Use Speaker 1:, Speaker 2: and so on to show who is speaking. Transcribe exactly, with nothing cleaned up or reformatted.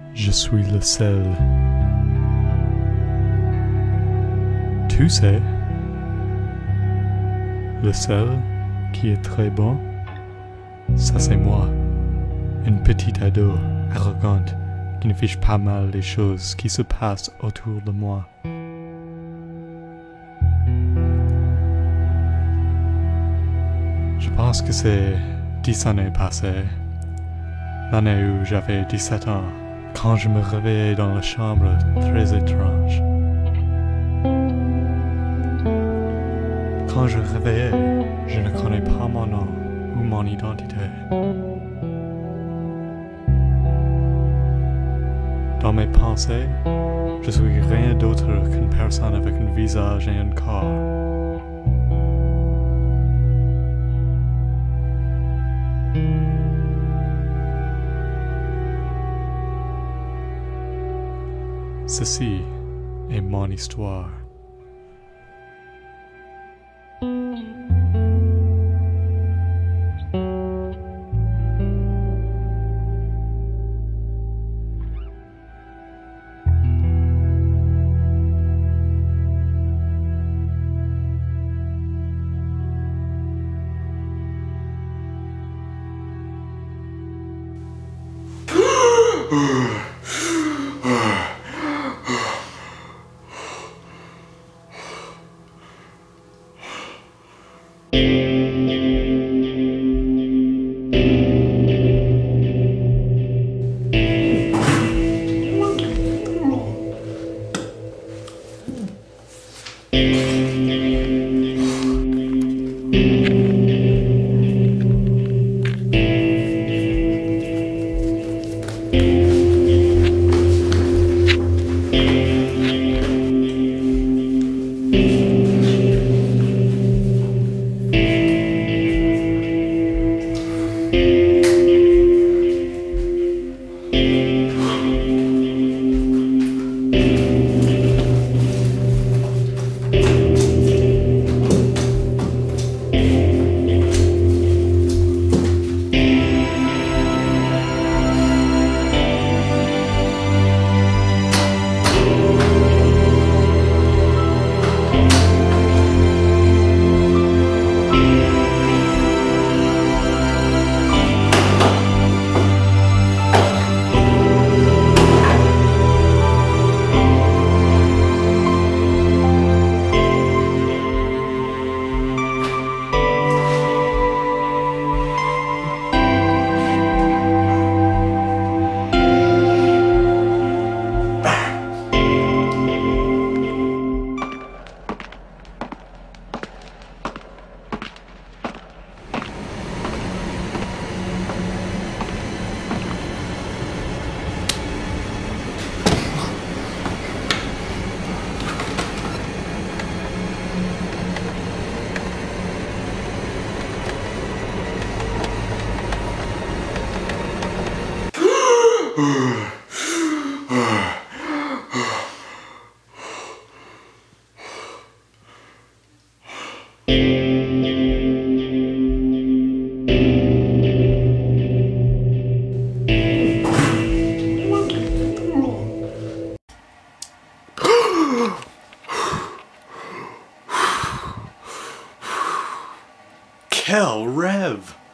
Speaker 1: Je suis le seul. Tu sais, le seul qui est très bon, ça c'est moi. Une petite ado arrogante qui ne fiche pas mal les choses qui se passent autour de moi. Je pense que c'est dix années passées, l'année où j'avais dix-sept ans, quand je me réveillais dans la chambre très étrange. Quand je réveillais, je ne connais pas mon nom ou mon identité. Dans mes pensées, je suis rien d'autre qu'une personne avec un visage et un corps. Ceci est mon histoire.
Speaker 2: Quel rêve!